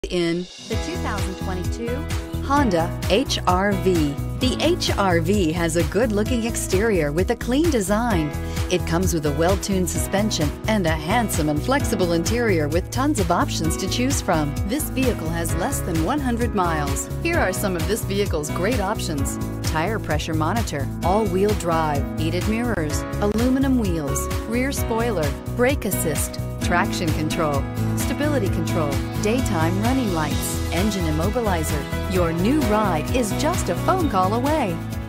In the 2022 Honda HR-V. The HR-V has a good-looking exterior with a clean design. It comes with a well-tuned suspension and a handsome and flexible interior with tons of options to choose from. This vehicle has less than 100 miles. Here are some of this vehicle's great options: tire pressure monitor, all-wheel drive, heated mirrors, aluminum wheels, rear spoiler, brake assist, traction control, stability control, daytime running lights, engine immobilizer. Your new ride is just a phone call away.